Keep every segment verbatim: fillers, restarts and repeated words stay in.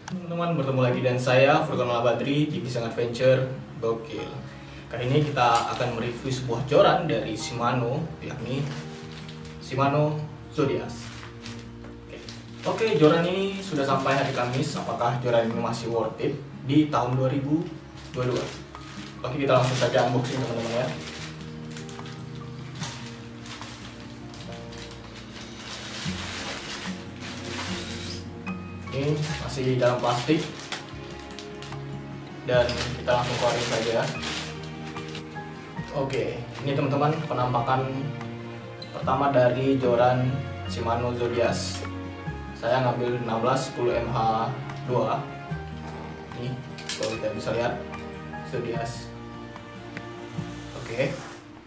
Teman-teman, bertemu lagi dengan saya Furqan Badri di Fishing Adventure Gokil. Kali ini kita akan mereview sebuah joran dari Shimano, yakni Shimano Zodias. Oke, joran ini sudah sampai hari Kamis. Apakah joran ini masih worth it di tahun dua ribu dua puluh dua? Oke, kita langsung saja unboxing teman-teman ya. Ini masih dalam plastik dan kita langsung keluarin saja. Oke, ini teman-teman penampakan pertama dari joran Shimano Zodias. Saya ngambil enam belas sepuluh M H dua. Ini kalau kita bisa lihat Zodias. Oke.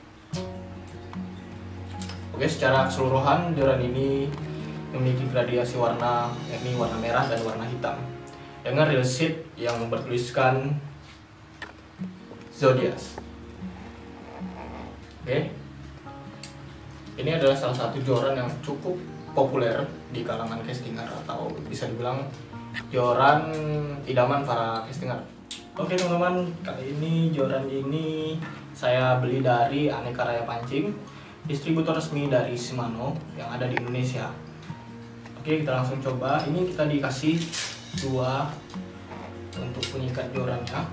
Oke, secara keseluruhan joran ini memiliki gradasi warna, yakni warna merah dan warna hitam, dengan reel sheet yang bertuliskan Zodias. Oke, ini adalah salah satu joran yang cukup populer di kalangan castinger, atau bisa dibilang joran idaman para castinger. Oke teman-teman, kali ini joran ini saya beli dari Aneka Raya Pancing, distributor resmi dari Shimano yang ada di Indonesia. Oke, kita langsung coba. Ini kita dikasih dua untuk pengikat jorannya,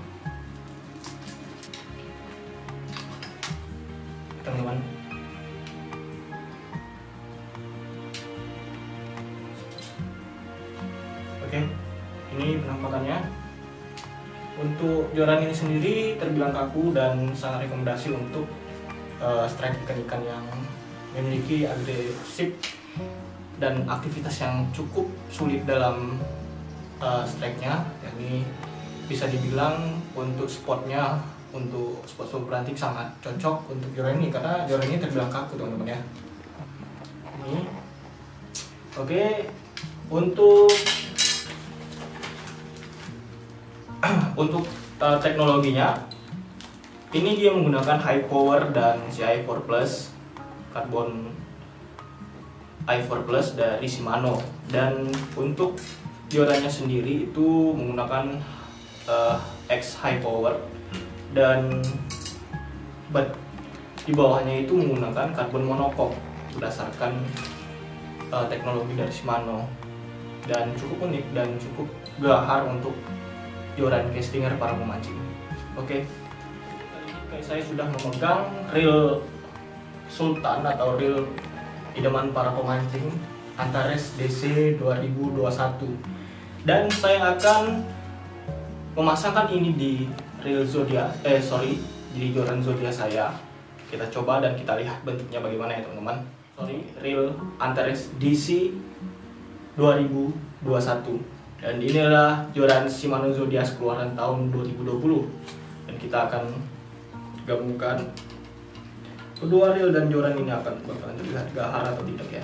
teman-teman. Oke, ini penampakannya. Untuk joran ini sendiri terbilang kaku dan sangat rekomendasi untuk uh, strike ikan-ikan yang memiliki agresif dan aktivitas yang cukup sulit dalam uh, strike-nya. Yakni bisa dibilang untuk spotnya, untuk spot-spot berantik sangat cocok untuk joran ini, karena joran ini terbilang kaku teman-teman ya. Ini oke. Untuk untuk uh, teknologinya, ini dia menggunakan high power dan C I four plus karbon i four plus dari Shimano, dan untuk jorannya sendiri itu menggunakan uh, X high power, dan but di bawahnya itu menggunakan karbon monocoque berdasarkan uh, teknologi dari Shimano, dan cukup unik dan cukup gahar untuk joran castinger para pemancing. Oke, okay. Saya sudah memegang reel Sultan atau reel idaman para pemancing Antares D C dua ribu dua puluh satu, dan saya akan memasangkan ini di reel Zodias, eh sorry di joran Zodias saya. Kita coba dan kita lihat bentuknya bagaimana ya teman-teman. Sorry, reel Antares D C dua ribu dua puluh satu, dan ini adalah joran Shimano Zodias keluaran tahun dua ribu dua puluh, dan kita akan gabungkan kedua reel dan joran ini akan bakalan terlihat gahar atau tidak ya.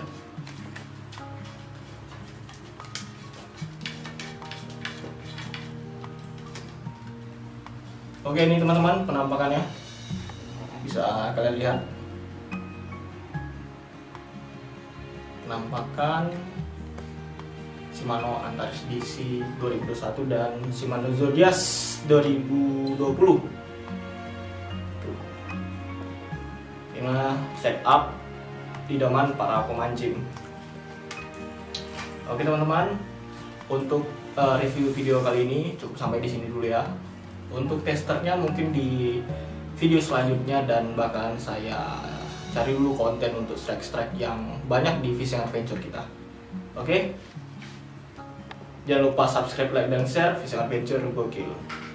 Oke, ini teman-teman penampakannya, bisa kalian lihat penampakan Shimano Antares D C dua ribu dua puluh satu dan Shimano Zodias dua ribu dua puluh. Inilah setup idaman para pemancing. Oke teman-teman, untuk uh, review video kali ini cukup sampai di sini dulu ya. Untuk testernya mungkin di video selanjutnya, dan bahkan saya cari dulu konten untuk strike-strike yang banyak di Fishing Adventure kita. Oke, jangan lupa subscribe, like, dan share. Fishing Adventure Gokil.